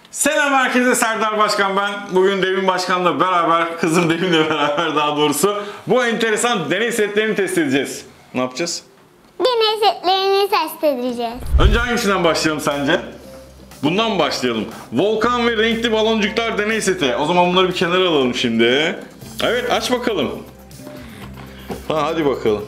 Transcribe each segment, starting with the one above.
Selam herkese, Serdar Başkan ben. Bugün Devin Başkan'la beraber, kızım Devin'le beraber daha doğrusu bu enteresan deney setlerini test edeceğiz. Ne yapacağız? Deney setlerini test edeceğiz. Önce hangisinden başlayalım sence? Bundan mı başlayalım? Volkan ve renkli baloncuklar deney seti. O zaman bunları bir kenara alalım şimdi. Evet, aç bakalım. Hadi bakalım.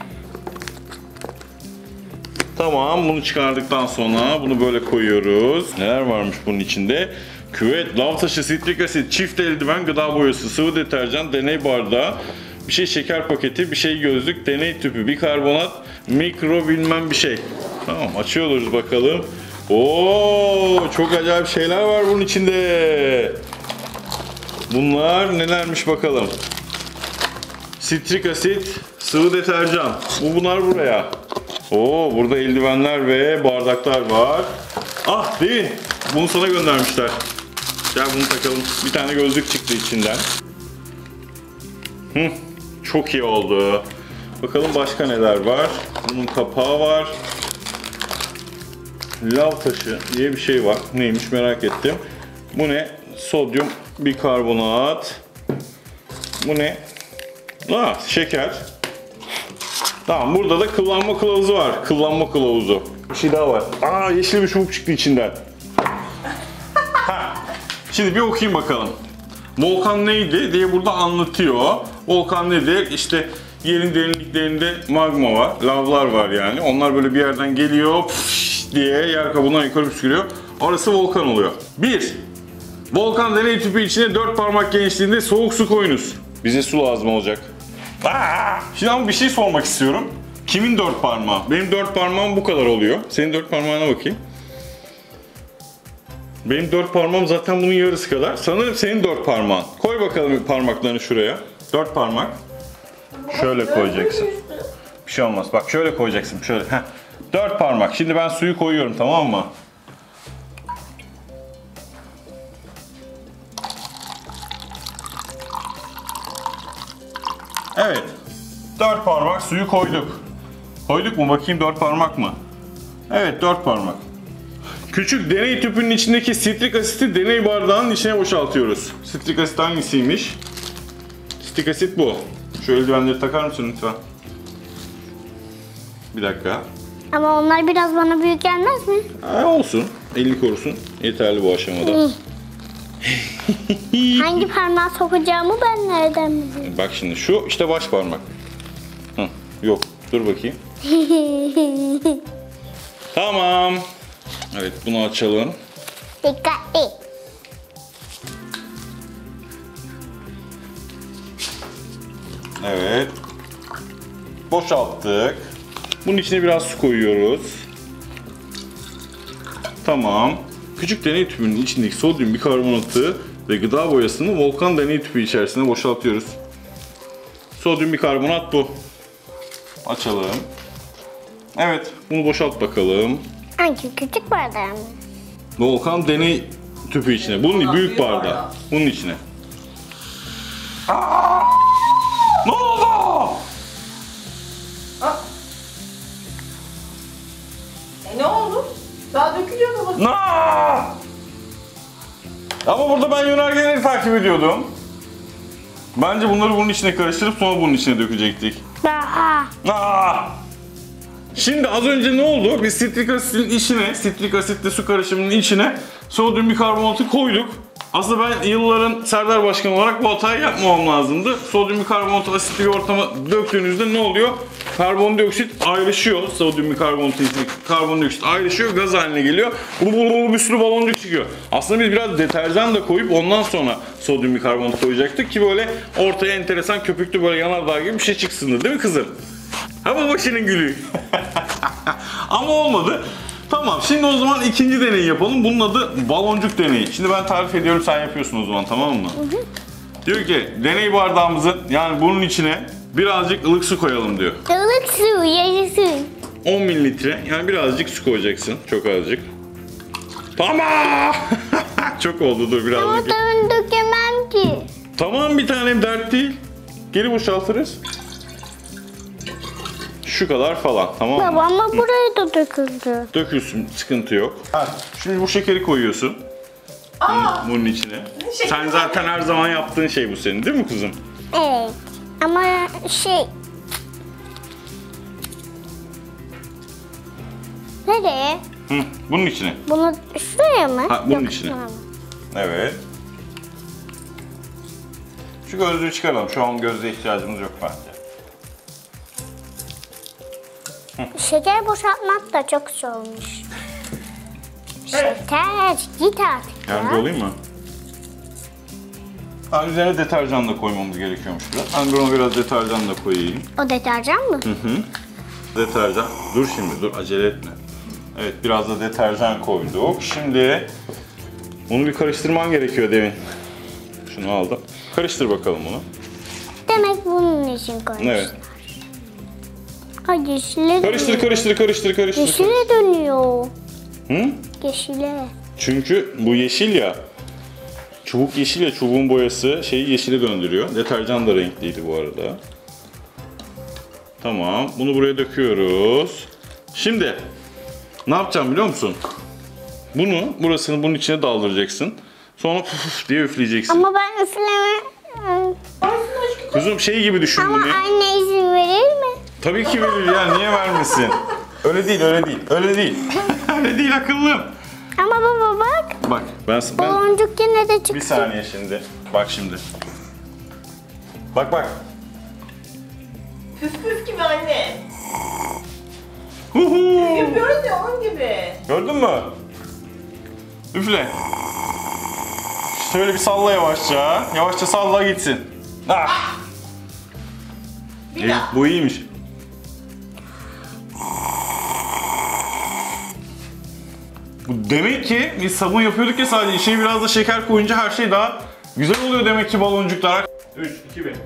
Tamam, bunu çıkardıktan sonra bunu böyle koyuyoruz. Neler varmış bunun içinde? Küvet, lav taşı, sitrik asit, çift eldiven, gıda boyası, sıvı deterjan, deney bardağı, bir şey şeker paketi, bir şey gözlük, deney tüpü, bikarbonat, mikro bilmem bir şey. Tamam, açıyoruz bakalım. Oo, çok acayip şeyler var bunun içinde. Bunlar nelermiş bakalım. Sitrik asit, sıvı deterjan. Bunlar buraya. Oo, burada eldivenler ve bardaklar var. Ah değil. Bunu sana göndermişler. Gel bunu takalım. Bir tane gözlük çıktı içinden. Çok iyi oldu. Bakalım başka neler var. Bunun kapağı var. Lav taşı diye bir şey var. Neymiş merak ettim. Bu ne? Sodyum bikarbonat. Bu ne? Şeker. Tamam, burada da kullanma kılavuzu var. Kullanma kılavuzu. Bir şey daha var. Yeşil bir çubuk çıktı içinden. Şimdi bir okuyayım bakalım. Volkan neydi diye burada anlatıyor. Volkan nedir? İşte yerin derinliklerinde magma var. Lavlar var yani. Onlar böyle bir yerden geliyor diye yer kabuğundan yukarı püskürüyor. Orası volkan oluyor. 1. Volkan deney tüpü içine 4 parmak genişliğinde soğuk su koyunuz. Bize su lazım olacak. Şimdi ama bir şey sormak istiyorum. Kimin 4 parmağı? Benim 4 parmağım bu kadar oluyor. Senin 4 parmağına bakayım. Benim 4 parmağım zaten bunun yarısı kadar. Sanırım senin 4 parmağın. Koy bakalım parmaklarını şuraya. 4 parmak. Şöyle koyacaksın. Bir şey olmaz. Bak şöyle koyacaksın. Şöyle. 4 parmak. Şimdi ben suyu koyuyorum, tamam mı? Evet. 4 parmak suyu koyduk. Koyduk mu? Bakayım 4 parmak mı? Evet, 4 parmak. Küçük deney tüpünün içindeki sitrik asiti deney bardağının içine boşaltıyoruz. Sitrik asit hangisiymiş? Sitrik asit bu. Şu eldivenleri takar mısın lütfen? Bir dakika. Ama onlar biraz bana büyük gelmez mi? Olsun. 50 korusun. Yeterli bu aşamada. Hangi parmağı sokacağımı ben nereden bileyim? Bak şimdi şu işte baş parmak. Yok. Dur bakayım. Tamam. Evet, bunu açalım. Dikkatli. Evet. Boşalttık. Bunun içine biraz su koyuyoruz. Tamam. Küçük deney tüpünün içindeki sodyum bikarbonatı ve gıda boyasını volkan deney tüpü içerisine boşaltıyoruz. Sodyum bikarbonat bu. Açalım. Evet, bunu boşalt bakalım. Hangi küçük bardağı mı? Volkan deney tüpü içine. Bunun büyük bardağı. Bunun içine. Ne oldu? Ne oldu? Daha dökülüyor mu? Ama burada ben yönergeleri takip ediyordum. Bence bunları bunun içine karıştırıp sonra bunun içine dökecektik. Şimdi az önce ne oldu? Biz sitrik asitin içine, sitrik asitle su karışımının içine sodyum bikarbonatı koyduk. Aslında ben yılların Serdar Başkanı olarak bu hatayı yapmamam lazımdı. Sodyum bikarbonatı asitli bir ortama döktüğünüzde ne oluyor? Karbondioksit ayrışıyor. Sodyum bikarbonatı, karbondioksit ayrışıyor, gaz haline geliyor. Bir sürü baloncuk çıkıyor. Aslında biz biraz deterjan da koyup ondan sonra sodyum bikarbonatı koyacaktık ki böyle ortaya enteresan köpüklü böyle yanardağ gibi bir şey çıksın, değil mi kızım? Ha, babasının gülü. Ama olmadı. Tamam, şimdi o zaman ikinci deneyi yapalım. Bunun adı baloncuk deneyi. Şimdi ben tarif ediyorum, sen yapıyorsun o zaman, tamam mı? Diyor ki deney bardağımızın, yani bunun içine birazcık ılık su koyalım diyor. Ilık su, yaşasın. 10 mililitre, yani birazcık su koyacaksın. Çok azıcık. Tamam. Çok oldu, dur birazcık. Ama ben dökemem ki. Tamam, bir tanem, dert değil. Geri boşaltırız. Şu kadar falan, tamam mı? Baba ama buraya da döküldü. Dökülsün, sıkıntı yok. Şimdi bu şekeri koyuyorsun. bunun içine. Şeker Sen zaten her zaman yaptığın şey bu senin değil mi kuzum? Evet. Ama nereye? Hı, bunun içine. Bunu şuraya mı? Ha, bunun Yok, içine. tamam. Evet. Şu gözlüğü çıkaralım. Şu an gözlüğe ihtiyacımız yok bence. Şeker boşaltmak da çok zor olmuş. Şeker, git artık Yardımcı ya. olayım mı? Ha, üzerine deterjan da koymamız gerekiyormuş biraz. Ben ona biraz deterjan da koyayım. O deterjan mı? Deterjan. Dur şimdi, dur acele etme. Evet, biraz da deterjan koyduk. Şimdi bunu bir karıştırman gerekiyor demin. Şunu aldım. Karıştır bakalım bunu. Demek bunun için koymuşlar. Evet. Ha yeşile Karıştır, dönüyor. karıştır, karıştır, karıştır. Yeşile dönüyor. Hı? Yeşile. Çünkü bu yeşil ya. Çubuk yeşil ya, çubuğun boyası şeyi yeşile döndürüyor. Deterjan da renkliydi bu arada. Tamam, bunu buraya döküyoruz. Şimdi ne yapacağım biliyor musun? Burasını bunun içine daldıracaksın. Sonra puf diye üfleyeceksin. Ama ben üfleme... Kuzum şey gibi düşün Ama bunu. anne izin verir mi? Tabii ki verir ya, niye vermesin? Öyle değil, öyle değil, öyle değil. Öyle değil akıllım. Ama baba bak. Bak ben Baloncuk yine de çıktı. bir saniye şimdi. Bak şimdi. Bak bak. Püf püf gibi anne. Huhu. Yapıyoruz ya onun gibi. Gördün mü? Üfle. Şöyle bir salla yavaşça. Yavaşça salla gitsin. Ah. Bir daha. Bu iyiymiş. Bu demek ki biz sabun yapıyorduk ya sadece içine biraz da şeker koyunca her şey daha güzel oluyor demek ki baloncuklar. 3, 2, 1.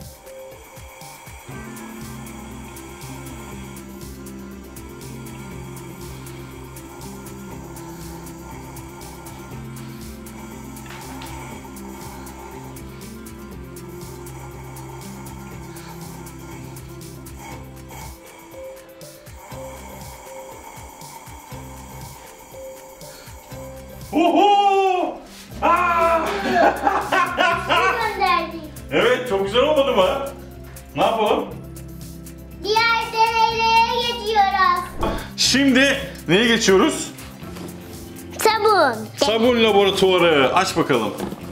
Oho! Aa! Gönderdik. Evet, çok güzel olmadı mı? Ne yapalım? Diğer deneylere geçiyoruz. Şimdi neye geçiyoruz? Sabun. Sabun laboratuvarı. Aç bakalım.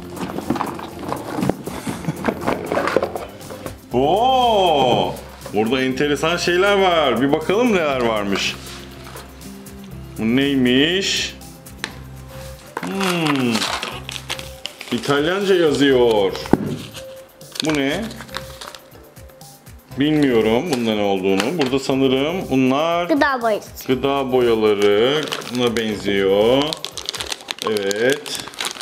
Oo! Burada enteresan şeyler var. Bir bakalım neler varmış. Bu neymiş? İtalyanca yazıyor. Bu ne? Bilmiyorum bunda ne olduğunu. Burada sanırım bunlar Gıda boyası. gıda boyaları. Buna benziyor. Evet.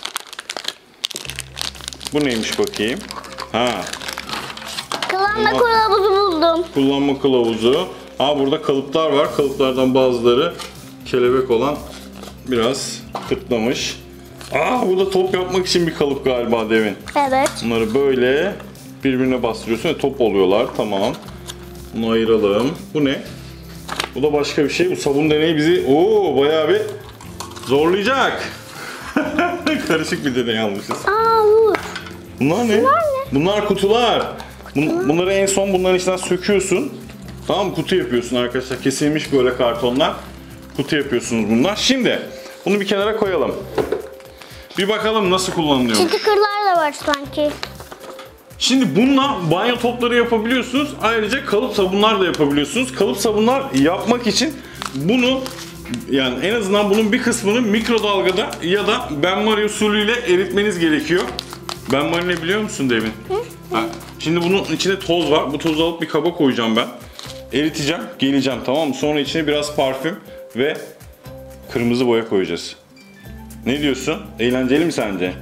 Bu neymiş bakayım? Ha, Kullanma kılavuzu buldum. kullanma kılavuzu. Ha, burada kalıplar var. Kalıplardan bazıları kelebek olan biraz kıtlamış. Aa, bu da top yapmak için bir kalıp galiba Devin. Evet. Bunları böyle birbirine bastırıyorsun ve top oluyorlar. Tamam. Bunu ayıralım. Bu ne? Bu da başka bir şey. Bu sabun deneyi bizi bayağı bir zorlayacak. Karışık bir deney almışız. Aa vur. Bunlar ne? Bunlar kutular. Bunları en son bunların içinden söküyorsun. Tamam mı? Kutu yapıyorsun arkadaşlar. Kesilmiş böyle kartonlar. Kutu yapıyorsunuz bunlar. Şimdi bunu bir kenara koyalım. Bir bakalım nasıl kullanılıyor. Stickerlar da var sanki. Şimdi bununla banyo topları yapabiliyorsunuz. Ayrıca kalıp sabunlar da yapabiliyorsunuz. Kalıp sabunlar yapmak için bunu, yani en azından bunun bir kısmını mikrodalgada ya da benmari usulüyle eritmeniz gerekiyor. Benmari ne biliyor musun Devin? Ha, şimdi bunun içinde toz var. Bu tozu alıp bir kaba koyacağım ben. Eriteceğim, geleceğim, tamam mı? Sonra içine biraz parfüm ve kırmızı boya koyacağız. Ne diyorsun? Eğlenceli mi sence?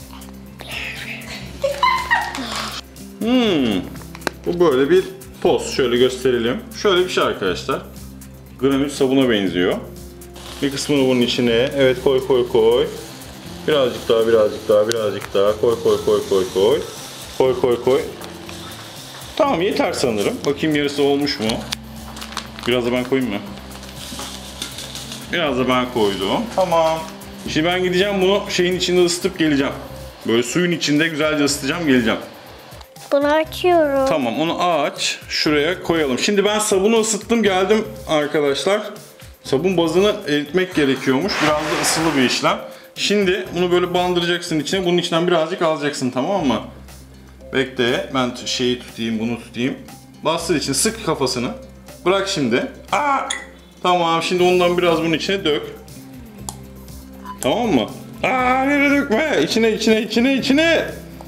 Bu böyle bir toz. Şöyle gösterelim. Şöyle bir şey arkadaşlar. Granül sabuna benziyor. Bir kısmını bunun içine. Evet, koy koy koy. Birazcık daha, birazcık daha, birazcık daha. Koy koy koy koy koy. Koy koy koy. Tamam, yeter sanırım. Bakayım yarısı olmuş mu? Biraz da ben koyayım mı? Biraz da ben koydum. Tamam. Şimdi ben gideceğim bunu şeyin içinde ısıtıp geleceğim. Böyle suyun içinde güzelce ısıtacağım, geleceğim. Bunu açıyorum. Tamam, onu aç. Şuraya koyalım. Şimdi ben sabunu ısıttım, geldim arkadaşlar. Sabun bazını eritmek gerekiyormuş. Biraz da ısılı bir işlem. Şimdi bunu böyle bandıracaksın içine. Bunun içinden birazcık alacaksın, tamam mı? Bekle, ben şeyi tutayım, bunu tutayım. Bastır için, sık kafasını. Bırak şimdi. Aa! Tamam, şimdi ondan biraz bunun içine dök. Tamam mı? Aa, nereye dökme? İçine.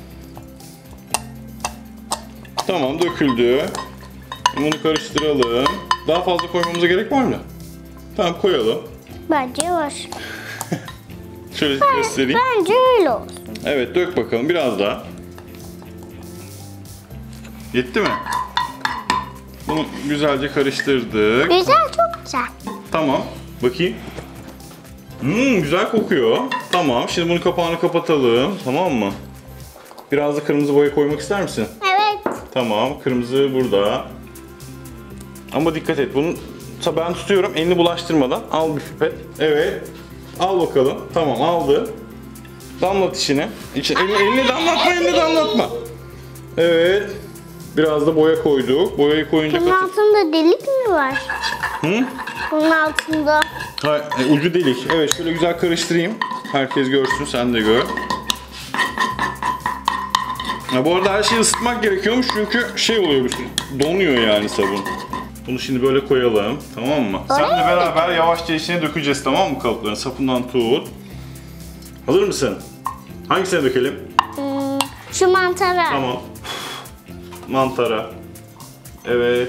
Tamam, döküldü. Bunu karıştıralım. Daha fazla koymamıza gerek var mı? Tamam, koyalım. Bence var. Şöyle göstereyim. Bence öyle olsun. Evet, dök bakalım biraz daha. Yetti mi? Bunu güzelce karıştırdık. Güzel, çok güzel. Tamam, bakayım. Güzel kokuyor. Tamam, şimdi bunun kapağını kapatalım. Tamam mı? Biraz da kırmızı boya koymak ister misin? Evet. Tamam, kırmızı burada. Ama dikkat et, bunu ben tutuyorum, elini bulaştırmadan. Al bir pipet. Evet. Al bakalım. Tamam, aldı. Damlat içine. Elini damlatma. Evet. Biraz da boya koyduk. Boyayı koyunca Bunun altında delik mi var? Hı? Bunun altında. Hayır, ucu delik. Evet, şöyle güzel karıştırayım. Herkes görsün, sen de gör. Ya bu arada her şeyi ısıtmak gerekiyormuş çünkü şey oluyor, donuyor yani sabun. Bunu şimdi böyle koyalım, tamam mı? Seninle beraber yavaşça içine dökeceğiz, tamam mı kalıplarını? Sapından tut. Hazır mısın? Hangisine dökelim? Şu mantara. Tamam. Mantara. Evet.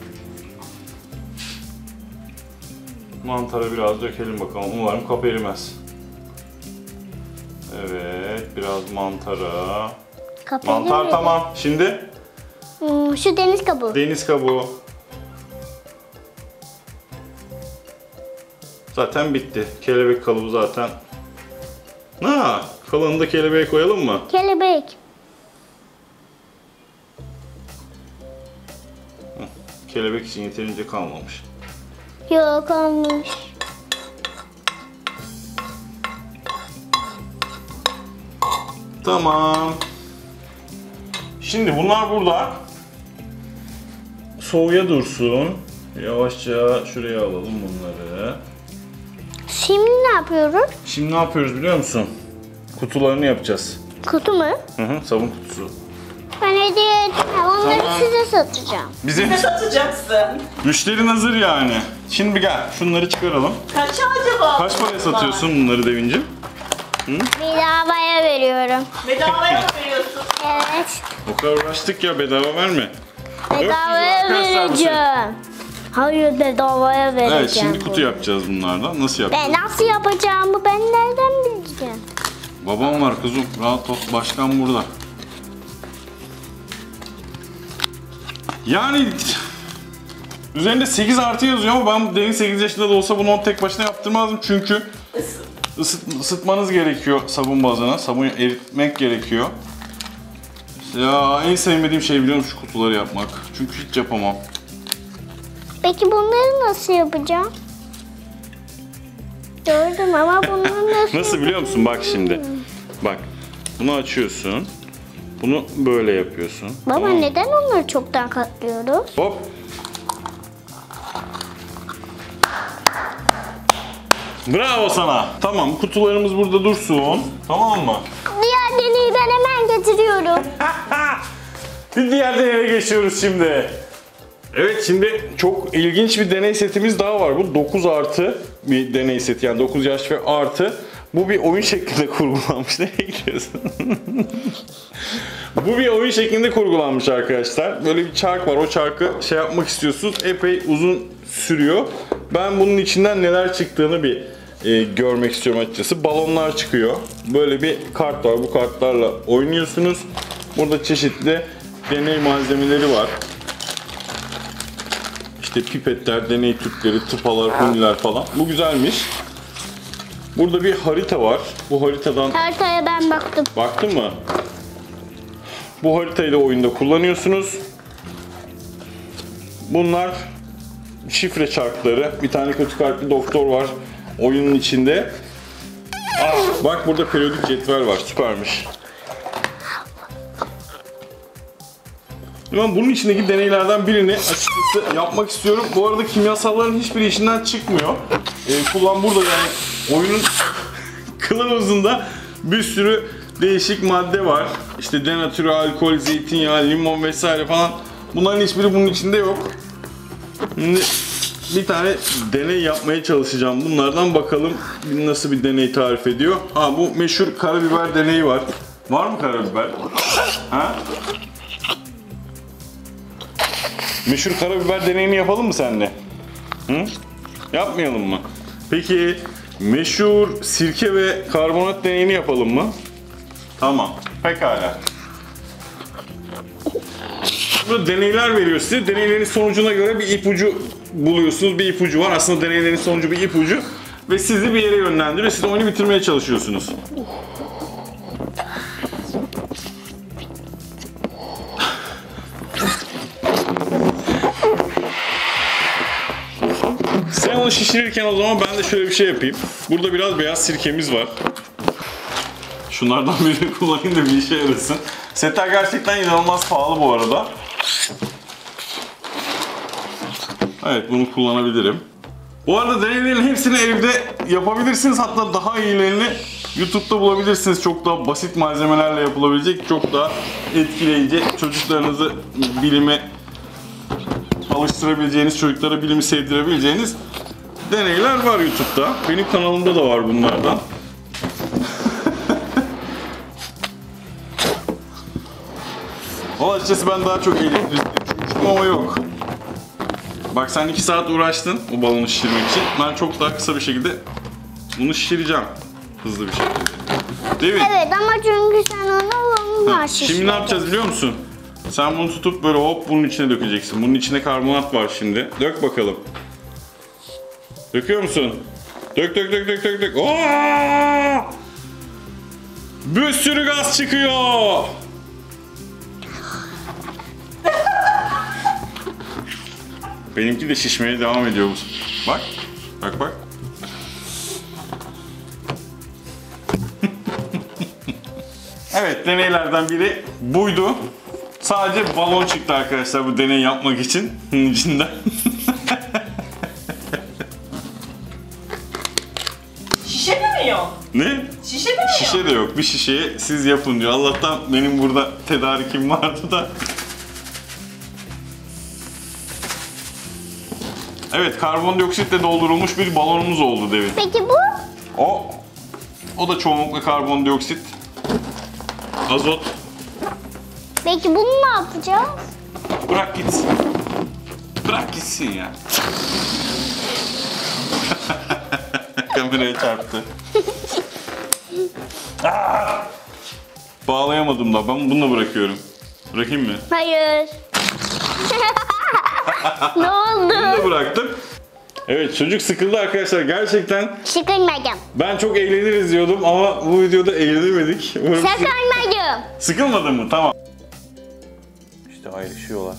Mantara biraz dökelim bakalım. Umarım kap erimez. Evet, biraz mantara. Mantar tamam. Şimdi? Şu deniz kabuğu. Deniz kabuğu. Zaten bitti. Kelebek kalıbı zaten. Kalanını da kelebeğe koyalım mı? Kelebek. Kelebek için yeterince kalmamış. Yok, olmuş. Tamam. Şimdi bunlar burada. Soğuya dursun. Yavaşça şuraya alalım bunları. Şimdi ne yapıyoruz? Şimdi ne yapıyoruz biliyor musun? Kutularını yapacağız. Kutu mu? Sabun kutusu. Ben hediye etmem. Onları Tamam. size satacağım. Ne satacaksın? Müşterin hazır yani. Şimdi gel şunları çıkaralım. Kaça acaba? Kaç paraya satıyorsun bunları Devincim? Bedavaya veriyorum. Bedavaya mı veriyorsun? Evet. O kadar uğraştık ya, bedava verme. Bedavaya 400 arkadaşlar bu şey. vereceğim. Hayır, bedavaya vereceğim. Evet, şimdi kutu yapacağız bunlardan. Nasıl yapacağız? Ben nasıl yapacağımı ben nereden bileceğim? Babam var kızım. Rahat ol. Başkan burada. Yani üzerinde 8 artı yazıyor ama ben Deniz 8 yaşında da olsa bunu tek başına yaptırmazdım çünkü ısıtmanız gerekiyor sabun bazına. Sabunu eritmek gerekiyor. Ya en sevmediğim şey biliyor musun, şu kutuları yapmak. Çünkü hiç yapamam. Peki bunları nasıl yapacağım? Gördüm ama bunları nasıl Nasıl biliyor musun? Bak şimdi. Bak. Bunu açıyorsun. Bunu böyle yapıyorsun. Baba, Tamam mı? neden onları çoktan katlıyoruz? Hop. Bravo sana. Tamam, kutularımız burada dursun. Tamam mı? Diğer deneyi ben hemen getiriyorum. Bir diğer deneye geçiyoruz şimdi. Evet, şimdi çok ilginç bir deney setimiz daha var. Bu 9 artı bir deney seti, yani 9 yaş ve artı. Bu bir oyun şeklinde kurgulanmış. Nereye gidiyorsun? Bu bir oyun şeklinde kurgulanmış arkadaşlar. Böyle bir çark var. O çarkı şey yapmak istiyorsunuz. Epey uzun sürüyor. Ben bunun içinden neler çıktığını bir görmek istiyorum açıkçası. Balonlar çıkıyor. Böyle bir kart var. Bu kartlarla oynuyorsunuz. Burada çeşitli deney malzemeleri var. İşte pipetler, deney tüpleri, tıpalar, huniler falan. Bu güzelmiş. Burada bir harita var. Bu haritadan... Haritaya ben baktım. Baktın mı? Bu haritayı da oyunda kullanıyorsunuz. Bunlar şifre çarkları. Bir tane kötü kalpli doktor var oyunun içinde. Bak burada periyodik cetvel var, süpermiş. Ben bunun içindeki deneylerden birini açıkçası yapmak istiyorum. Bu arada kimyasalların hiçbiri işinden çıkmıyor. Kullan burada yani oyunun kılavuzunda bir sürü değişik madde var. İşte denatürü, alkol, zeytinyağı, limon vesaire falan. Bunların hiçbiri bunun içinde yok. Şimdi bir tane deney yapmaya çalışacağım. Bunlardan bakalım nasıl bir deney tarif ediyor. Ha, bu meşhur karabiber deneyi var. Var mı karabiber? Ha? Meşhur karabiber deneyini yapalım mı seninle? Hı? Yapmayalım mı? Peki meşhur sirke ve karbonat deneyini yapalım mı? Tamam. Pekala. Burada deneyler veriyor size. Deneylerin sonucuna göre bir ipucu buluyorsunuz. Bir ipucu var. Aslında deneylerin sonucu bir ipucu. Ve sizi bir yere yönlendiriyor. Siz oyunu bitirmeye çalışıyorsunuz. Sen onu şişirirken o zaman ben de şöyle bir şey yapayım. Burada biraz beyaz sirkemiz var. Şunlardan birini kullanayım da bir işe yarasın. Setler gerçekten inanılmaz pahalı bu arada. Evet, bunu kullanabilirim. Bu arada deneylerin hepsini evde yapabilirsiniz. Hatta daha iyilerini YouTube'da bulabilirsiniz. Çok daha basit malzemelerle yapılabilecek, çok daha etkileyici, çocuklarınızı bilime alıştırabileceğiniz, çocuklara bilimi sevdirebileceğiniz deneyler var YouTube'da. Benim kanalımda da var bunlardan. Valla açıkçası ben daha çok elektrikli düşünmüştüm ama yok. Bak sen 2 saat uğraştın o balonu şişirmek için. Ben çok daha kısa bir şekilde bunu şişireceğim. Hızlı bir şekilde. Değil mi? Evet ama çünkü sen onu onunla şişirdin. Şimdi ne yapacağız biliyor musun? Sen bunu tutup böyle hop bunun içine dökeceksin. Bunun içine karbonat var şimdi. Dök bakalım. Döküyor musun? Dök dök dök dök dök dök. Oo! Bir sürü gaz çıkıyor. Benimki de şişmeye devam ediyor. Bak. Bak bak. Evet, deneylerden biri buydu. Sadece balon çıktı arkadaşlar bu deney yapmak için. Bunun içinden. Şişe de mi yok? Ne? Şişe de mi yok? Şişe de yok. Bir şişeyi siz yapın diyor. Allah'tan benim burada tedarikim vardı da. Evet, karbondioksitle doldurulmuş bir balonumuz oldu Devin. Peki bu? O da çoğunlukla karbondioksit, azot. Peki bunu ne yapacağız? Bırak gitsin. Bırak gitsin ya. Kameraya çarptı. Bağlayamadım da. Ben bunu da bırakıyorum. Bırakayım mı? Hayır. Ne oldu? Bunu da bıraktım. Evet, çocuk sıkıldı arkadaşlar. Gerçekten Sıkılmadım. ben çok eğleniriz diyordum ama bu videoda eğlenemedik. Umarım Sıkılmadım. Sıkılmadın mı? Tamam. İşte ayrışıyorlar.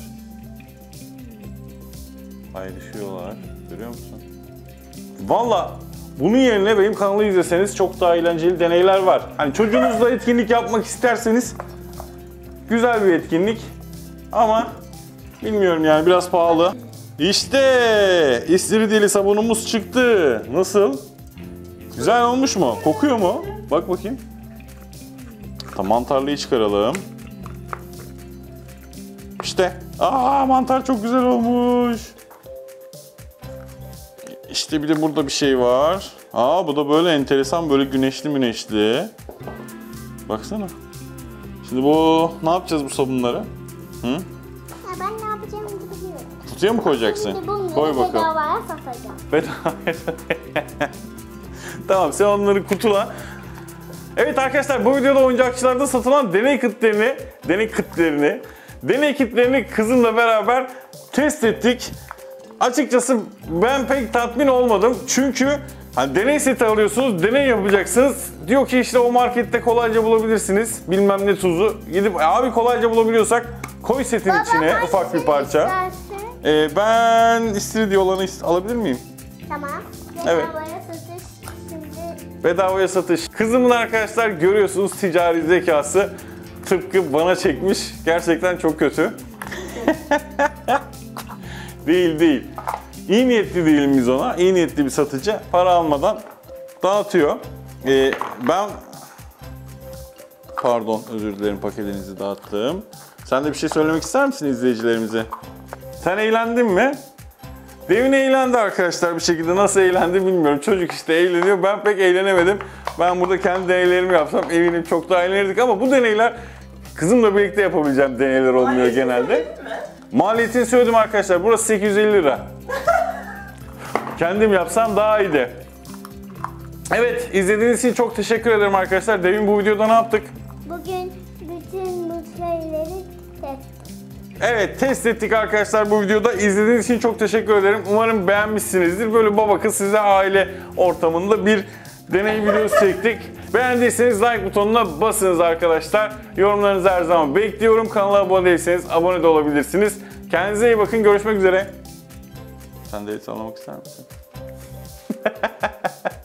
Ayrışıyorlar. Görüyor musun? Valla bunun yerine benim kanalı izleseniz çok daha eğlenceli deneyler var. Hani çocuğunuzla etkinlik yapmak isterseniz güzel bir etkinlik. Ama bilmiyorum yani biraz pahalı. İşte istiridye sabunumuz çıktı. Nasıl? Güzel olmuş mu? Kokuyor mu? Bak bakayım. Tamam, mantarlıyı çıkaralım. İşte. Mantar çok güzel olmuş. İşte bir de burada bir şey var. Bu da böyle enteresan, böyle güneşli. Baksana. Şimdi bu ne yapacağız bu sabunları? Hı? Ya ben ne yapacağımı biliyorum. Kutuya mı koyacaksın? Şimdi bunları Koy bakalım. bedavaya satacağım. Tamam, sen onları kutula. Evet arkadaşlar, bu videoda oyuncakçılarda satılan deney kitlerini kızımla beraber test ettik. Açıkçası ben pek tatmin olmadım. Çünkü hani deney seti alıyorsunuz, deney yapacaksınız. Diyor ki işte o markette kolayca bulabilirsiniz. Bilmem ne tuzu. Gidip abi kolayca bulabiliyorsak koy setin içine ufak bir parça. Ben istiridye olanı alabilir miyim? Tamam. Evet. Bedavaya satış şimdi Bedavaya satış. Kızımın arkadaşlar görüyorsunuz ticari zekası tıpkı bana çekmiş. Gerçekten çok kötü. Değil. İyi niyetli değilim biz ona. İyi niyetli bir satıcı. Para almadan dağıtıyor. Ben... Pardon, özür dilerim, paketinizi dağıttım. Sen de bir şey söylemek ister misin izleyicilerimize? Sen eğlendin mi? Devin eğlendi arkadaşlar bir şekilde. Nasıl eğlendi bilmiyorum. Çocuk işte eğleniyor. Ben pek eğlenemedim. Ben burada kendi deneylerimi yapsam eminim çok daha eğlenirdik ama bu deneyler kızımla birlikte yapabileceğim deneyler olmuyor genelde. Maliyetini söyledim arkadaşlar. Burası 850 lira. Kendim yapsam daha iyiydi. Evet, izlediğiniz için çok teşekkür ederim arkadaşlar. Devin bu videoda ne yaptık? Bugün bütün bu şeyleri test. Evet, test ettik arkadaşlar bu videoda. İzlediğiniz için çok teşekkür ederim. Umarım beğenmişsinizdir. Böyle baba kız size aile ortamında bir deney videosu çektik. Beğendiyseniz like butonuna basınız arkadaşlar. Yorumlarınızı her zaman bekliyorum. Kanala abone değilseniz abone de olabilirsiniz. Kendinize iyi bakın. Görüşmek üzere. Sen de el sallamak ister misin?